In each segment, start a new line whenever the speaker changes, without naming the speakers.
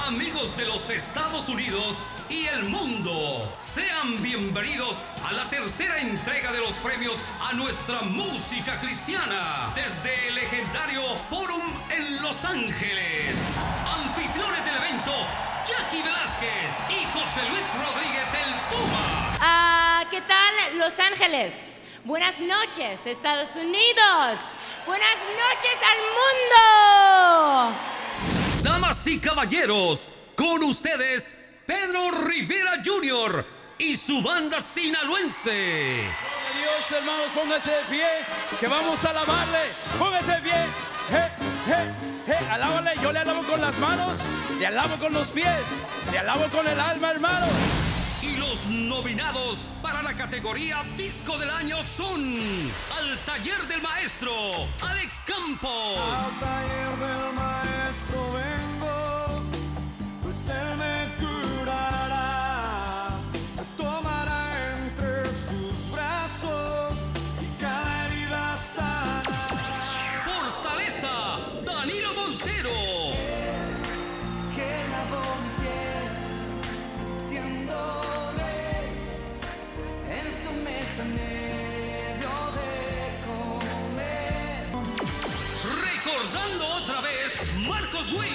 Amigos de los Estados Unidos y el mundo, sean bienvenidos a la tercera entrega de los premios a nuestra música cristiana desde el legendario Forum en Los Ángeles. Anfitriones del evento, Jackie Velázquez y José Luis Rodríguez el Puma.
¿Qué tal, Los Ángeles? Buenas noches, Estados Unidos. Buenas noches al mundo.
Damas y caballeros, con ustedes, Pedro Rivera Jr. y su banda sinaloense.
Dios, hermanos, pónganse de pie, que vamos a alabarle. Pónganse de pie. Alábale, yo le alabo con las manos, le alabo con los pies, le alabo con el alma, hermano.
Y los nominados para la categoría Disco del Año son Al Taller del Maestro, Alex Campos.
Al taller del maestro vengo, pues él me curará, me tomará entre sus brazos y cada herida sanará.
Fortaleza, Danilo Montero.
Que lavó mis pies, siendo en su mesa me dio de comer.
Recordando otra vez, Marcos Witt.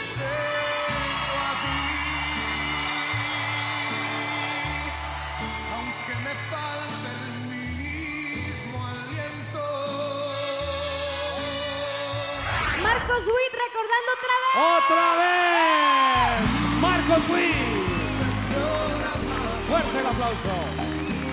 Aunque me falte el mismo aliento.
Marcos Witt recordando otra vez.
¡Otra vez! ¡Marcos Witt! ¡Fuerte el aplauso!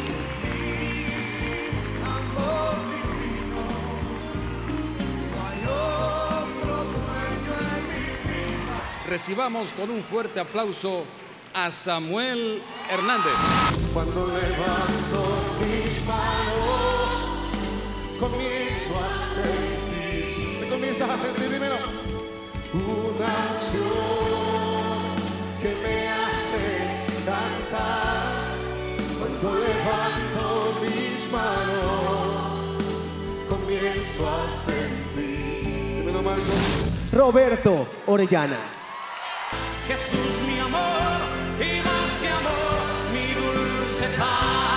Recibamos con un fuerte aplauso a Samuel Hernández.
Cuando levanto mis manos, comienzo a sentir. ¿Qué comienzas a sentir? Dímelo. Una acción que me hace cantar. Cuando levanto mis manos, comienzo a sentir. Dímelo, Marcos.
Roberto Orellana.
Jesús, mi amor, y más que amor, mi dulce paz.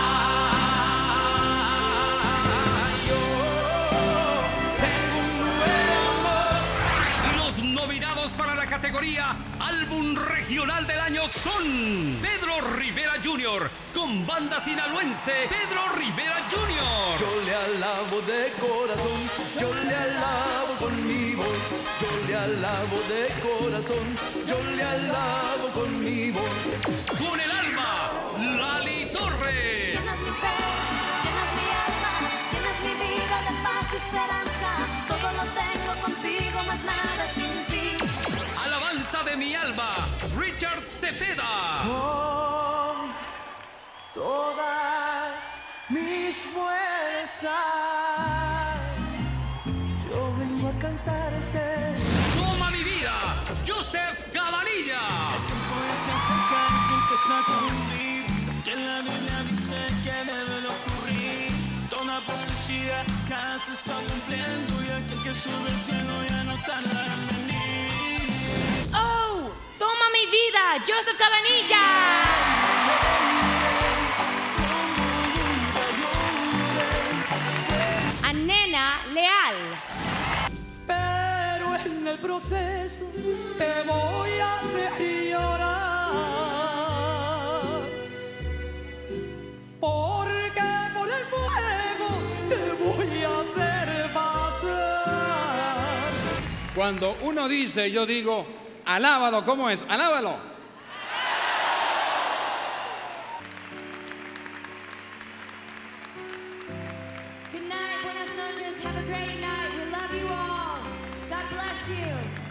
Yo tengo un nuevo amor.
Y los nominados para la categoría Álbum Regional del Año son Pedro Rivera Jr. con banda sinaloense Pedro Rivera Jr.
Yo le alabo de corazón, yo le alabo con mi voz. Yo le alabo de corazón, yo le alabo con mi voz.
Con el alma, Lali Torres.
Llenas mi ser, llenas mi alma, llenas mi vida de paz y esperanza. Todo lo tengo contigo, más nada sin ti.
Alabanza de mi alma, Richard Cepeda.
Con todas mis fuerzas, yo vengo a cantarte.
Toma mi vida, Joseph Cabanilla.
Que la Biblia dice que debe de ocurrir. Toda profecía ya se está cumpliendo y aquel que sube al cielo ya no tarda en venir.
¡Oh! ¡Toma mi vida! ¡Joseph Cabanilla! A Nena Leal.
Pero en el proceso te voy a hacer llorar. Porque por el fuego te voy a hacer pasar.
Cuando uno dice, yo digo, alábalo, ¿cómo es? Alábalo.
Good night, buenas noches, have a great night. We love you all. God bless you.